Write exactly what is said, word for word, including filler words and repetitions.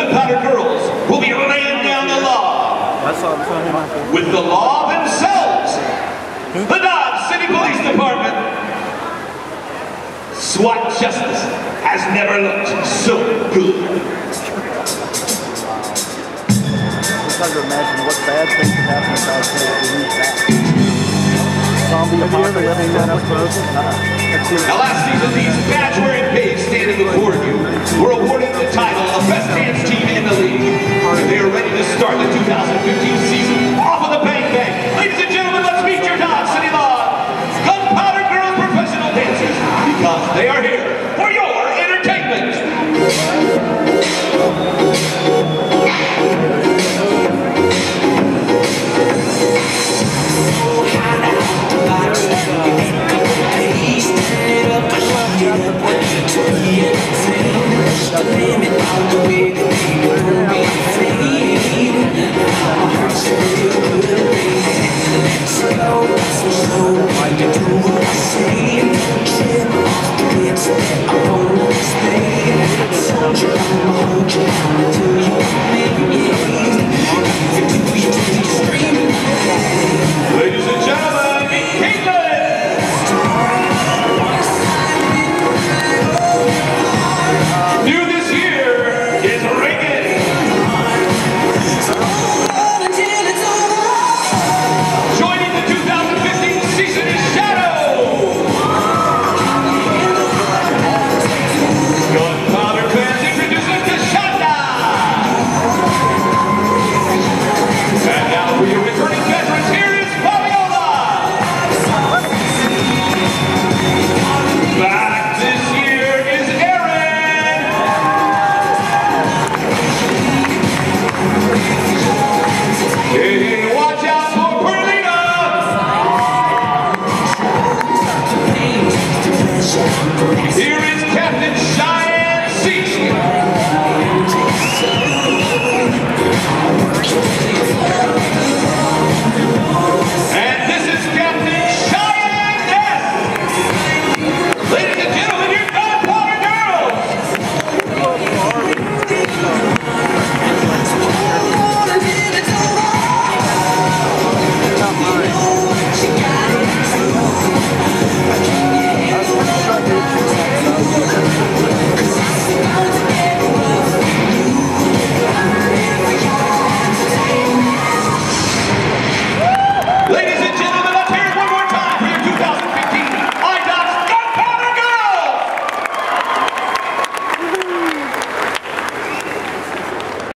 Gunpowder girls will be laying down the law with the law themselves. The Dodge City Police Department. SWAT justice has never looked so good. It's hard to imagine what bad things could happen if bad things would lose that. Zombie apocalypse that up close. Now last season, these badge-wearing pigs standing before you were awarded the title of Best Dance Team in the league. And they are ready to start the two thousand fifteen season off of the bang bang. Ladies and gentlemen, let's meet your Dodge City Law Gunpowder Girls professional dancers, because they are here for your entertainment. Ladies and gentlemen, meet Caitlin! New this year is Reagan. Joining the two thousand fifteen season is Shadow. Gunpowder fans introducing Tashanda. And now for your returning veterans, here is Fabiola. Back this year is Aaron. Hey, watch out for Perlina. Here is Captain Cheyenne C.